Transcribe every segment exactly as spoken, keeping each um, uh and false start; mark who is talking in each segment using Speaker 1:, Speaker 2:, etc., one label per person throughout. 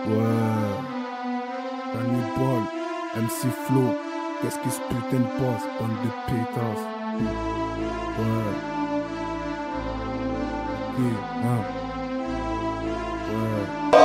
Speaker 1: Ouais, Danny Ball, M C Flow, qu'est-ce qui se putain de passe, bande de pétasses. Ouais. Ok, hein. Ouais.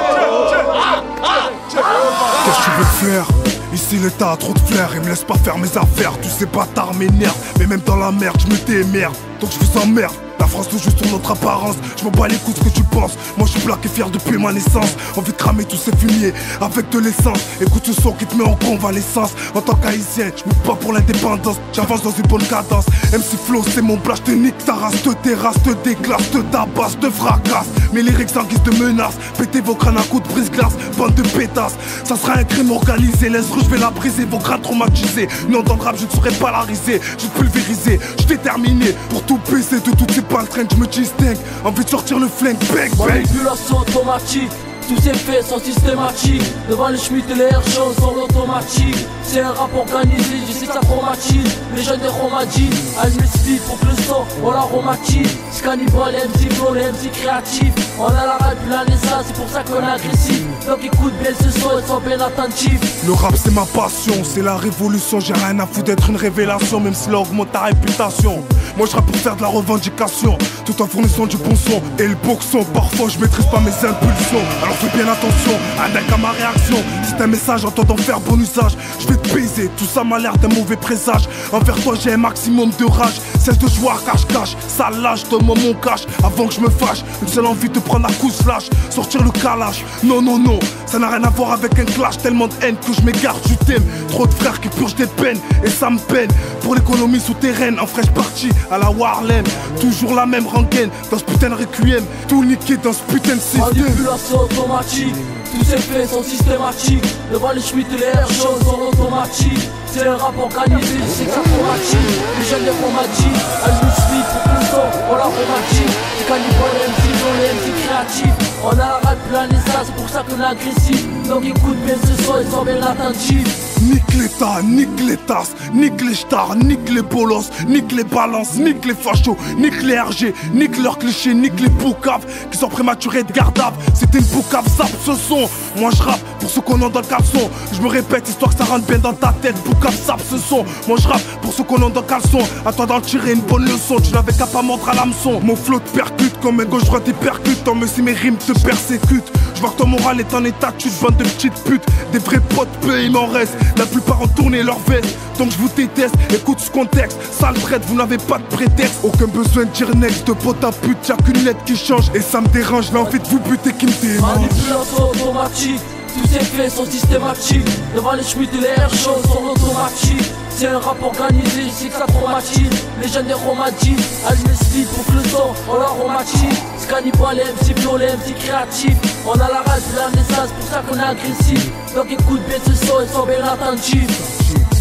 Speaker 2: Qu'est-ce que tu veux faire? Ici l'état a trop de flair, il me laisse pas faire mes affaires. Tous ces bâtards m'énervent, mais même dans la merde je me démerde. Donc je vous emmerde. La France joue sur notre apparence, je m'en bats les coups de ce que tu penses. Moi je suis black et fier depuis ma naissance. Envie de cramer tous ces fumiers avec de l'essence. Écoute ce son qui te met en convalescence. En tant qu'haïtien, je me bats pour l'indépendance. J'avance dans une bonne cadence. M C Flow c'est mon blash, te nique ta race, te terrasse, te déclasse, te tabasse, te fracasse. Mes lyrics en guise de menace, pétez vos crânes à coups de brise-glace, bande de pétasses. Ça sera un crime organisé, laisse rue, je vais la briser, vos crânes traumatisés. Non dans le rap je ne serai pas larisé, je vais pulvériser, je suis déterminé pour tout baisser de toutes ces baltringues, je me distingue, envie de sortir le flingue, bang bang.
Speaker 3: Manipulation automatique, tous ces faits sont systématiques. Devant les schmitts et les airshows sont l'automatique. C'est un rap organisé, je sais que ça traumatise. Les jeunes des romadines, allume le speed pour que le son, on l'aromatise. Scannibal, les M C Flow, les M C créatifs. On a la rap depuis la naissance, c'est pour ça qu'on est agressif. Donc écoute bien ce son et sois bien attentif.
Speaker 2: Le rap c'est ma passion, c'est la révolution. J'ai rien à foutre d'être une révélation, même si là augmente ta réputation. Moi je rappe pour faire de la revendication, tout en fournissant du bon son et le boxon. Parfois je maîtrise pas mes impulsions, alors fais bien attention, avec à ma réaction. Si t'as un message, entends d'en faire bon usage. Je vais te baiser, tout ça m'a l'air d'un mauvais présage. Envers toi j'ai un maximum de rage. Cesse de jouer à cache-cache, ça lâche, donne-moi mon cash avant que je me fâche. Une seule envie de prendre la couche lâche, sortir le calage. Non non non, ça n'a rien à voir avec un clash. Tellement de haine que je m'égare du thème. Trop de frères qui purgent des peines et ça me peine. Pour l'économie souterraine, en fraîche partie à la Warlem. Toujours la même rengaine dans ce putain de requiem. Tout niqué dans ce putain de système.
Speaker 3: Manipulation automatique, tous ces faits sont systématiques. Devant les schmitts et les airshows sont l'automatique. C'est un rap organisé, je sais que ça traumatise. Les jeunes des romadines, allume le speed pour que le son, on l'aromatise. C'est Cannibal, les M C Flow, les M C créatifs. On a la rap depuis la naissance, c'est pour ça qu'on est agressif. Donc écoute bien ce son et sois bien attentif.
Speaker 2: Nique l'état, nique les tasses, nique les stars, nique les bolos, nique les balances, nique les fachos, nique les R G, nique leurs clichés, nique les boucaves qui sont prématurés de gardables. C'était une boucave, zap ce son. Moi je rappe pour ceux qu'on a dans le caleçon. Je me répète histoire que ça rentre bien dans ta tête. Boucave, zap ce son. Moi je rappe pour ceux qu'on a dans le caleçon. À toi d'en tirer une bonne leçon. Tu n'avais qu'à pas montrer à l'hameçon. Mon flow te percute comme un gauche droite percute. Tant mais si mes rimes te persécutent. Je vois que ton moral est en état, tu te bande de petites putes. Des vrais potes, peu il m'en reste. La plupart ont tourné leur veste, donc je vous déteste. Écoute ce contexte, sale traite, vous n'avez pas de prétexte. Aucun besoin de dire next, de pote à pute, y'a qu'une lettre qui change. Et ça me dérange, l'envie de vous buter qui me dérange.
Speaker 3: Manipulation automatique, tous ces faits sont systématiques. Devant les schmitts et les airshows sont l'automatique. C'est un rap organisé, je sais que ça traumatise. Les jeunes des romadines, allume le speed pour que le son, on l'aromatise. Scannibal, les M C Flow, les M C créatifs. On a la rage de la naissance, c'est pour ça qu'on est agressif. Donc écoute bien ce son et sois bien attentif.